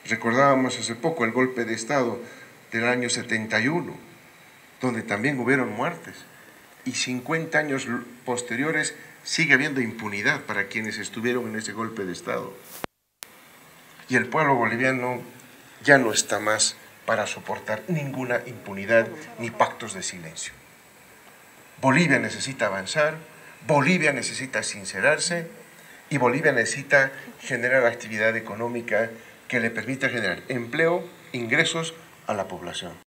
Recordábamos hace poco el golpe de Estado del año 71, donde también hubieron muertes, y 50 años posteriores sigue habiendo impunidad para quienes estuvieron en ese golpe de Estado. Y el pueblo boliviano ya no está más para soportar ninguna impunidad ni pactos de silencio. Bolivia necesita avanzar, Bolivia necesita sincerarse y Bolivia necesita generar actividad económica que le permita generar empleo, ingresos a la población.